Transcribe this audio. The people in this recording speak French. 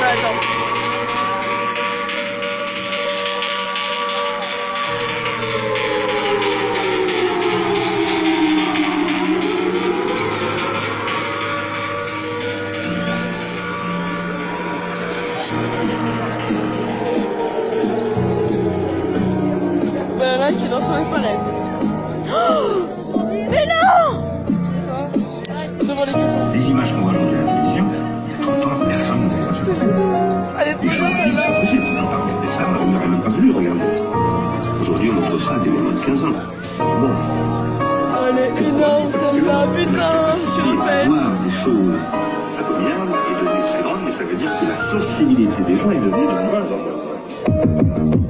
attends. Là, qui danse sur les palettes. Oh, mais non! Les images qu'on voit aujourd'hui à la télévision, pourtant personne ne les a. Elle est trop bien, celle-là. J'ai pas regardé ça, on n'aurait même pas voulu regarder. Aujourd'hui, on montre ça à des gamins de 15 ans. Bon. Elle est énorme, celle-là, putain, je le fais. Voir des choses abominables est devenue très grande, mais ça veut dire que la sensibilité des gens est devenue de moins en moins grande.